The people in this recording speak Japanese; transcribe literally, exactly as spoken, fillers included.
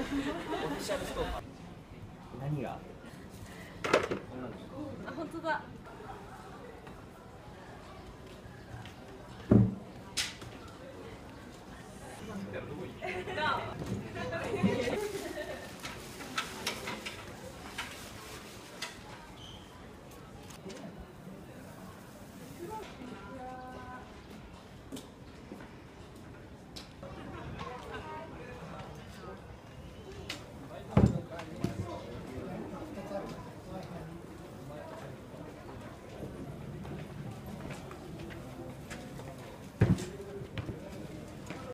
オフィシャルストーカー。何が？ あ、本当だ。